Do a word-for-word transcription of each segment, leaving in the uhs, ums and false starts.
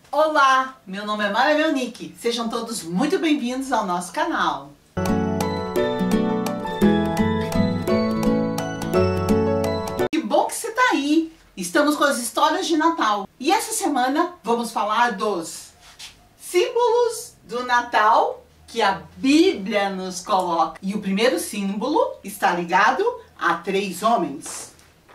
Olá, meu nome é Mara Melnick, sejam todos muito bem-vindos ao nosso canal. Que bom que você está aí! Estamos com as histórias de Natal e essa semana vamos falar dos símbolos do Natal que a Bíblia nos coloca. E o primeiro símbolo está ligado a três homens,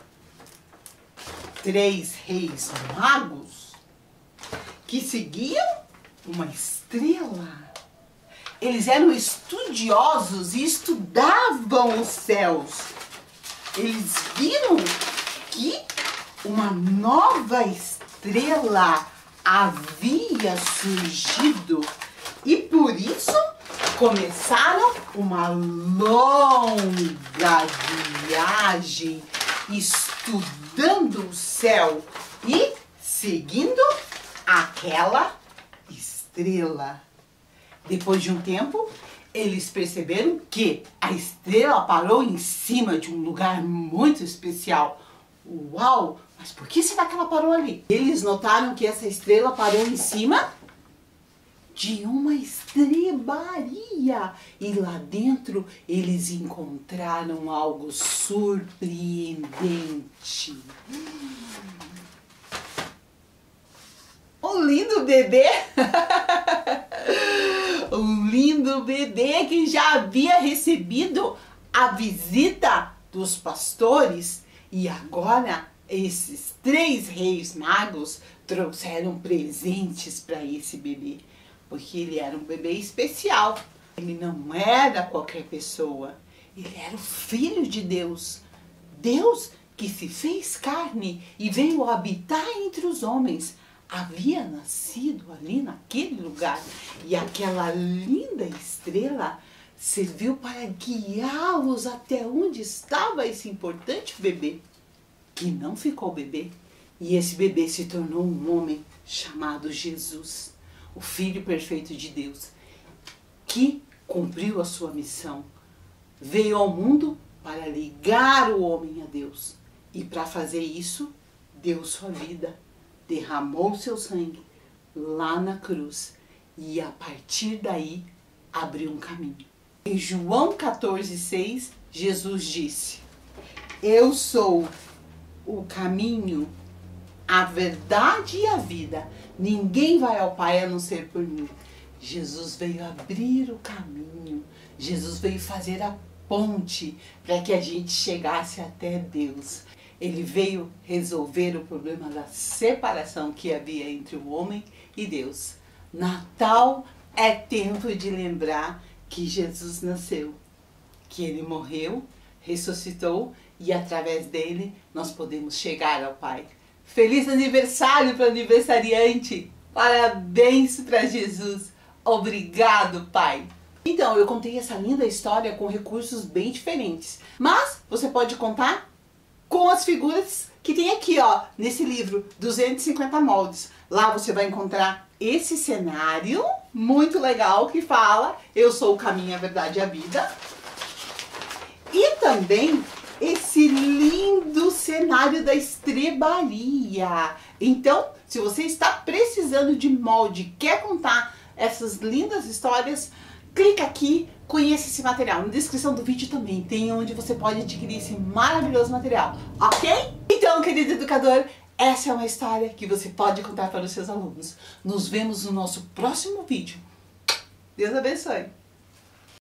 três reis magos que seguiam uma estrela. Eles eram estudiosos e estudavam os céus. Eles viram que uma nova estrela havia surgido e por isso começaram uma longa viagem estudando o céu e seguindo aquela estrela. Depois de um tempo, eles perceberam que a estrela parou em cima de um lugar muito especial. Uau! Mas por que será que ela parou ali? Eles notaram que essa estrela parou em cima de uma estrebaria. E lá dentro eles encontraram algo surpreendente. Um lindo bebê, um lindo bebê que já havia recebido a visita dos pastores e agora esses três reis magos trouxeram presentes para esse bebê, porque ele era um bebê especial. Ele não era qualquer pessoa, ele era o Filho de Deus, Deus que se fez carne e veio habitar entre os homens. Havia nascido ali naquele lugar e aquela linda estrela serviu para guiá-los até onde estava esse importante bebê, que não ficou bebê. E esse bebê se tornou um homem chamado Jesus, o Filho perfeito de Deus, que cumpriu a sua missão. Veio ao mundo para ligar o homem a Deus e para fazer isso deu sua vida. Derramou seu sangue lá na cruz e a partir daí abriu um caminho. Em João quatorze, seis, Jesus disse: Eu sou o caminho, a verdade e a vida. Ninguém vai ao Pai a não ser por mim. Jesus veio abrir o caminho. Jesus veio fazer a ponte para que a gente chegasse até Deus. Ele veio resolver o problema da separação que havia entre o homem e Deus. Natal é tempo de lembrar que Jesus nasceu, que ele morreu, ressuscitou e através dele nós podemos chegar ao Pai. Feliz aniversário para o aniversariante! Parabéns para Jesus! Obrigado, Pai! Então, eu contei essa linda história com recursos bem diferentes, mas você pode contar com as figuras que tem aqui, ó, nesse livro, duzentos e cinquenta moldes. Lá você vai encontrar esse cenário muito legal que fala eu sou o caminho, a verdade e a vida. E também esse lindo cenário da estrebaria. Então, se você está precisando de molde, quer contar essas lindas histórias, clica aqui, conheça esse material. Na descrição do vídeo também tem onde você pode adquirir esse maravilhoso material, ok? Então, querido educador, essa é uma história que você pode contar para os seus alunos. Nos vemos no nosso próximo vídeo. Deus abençoe!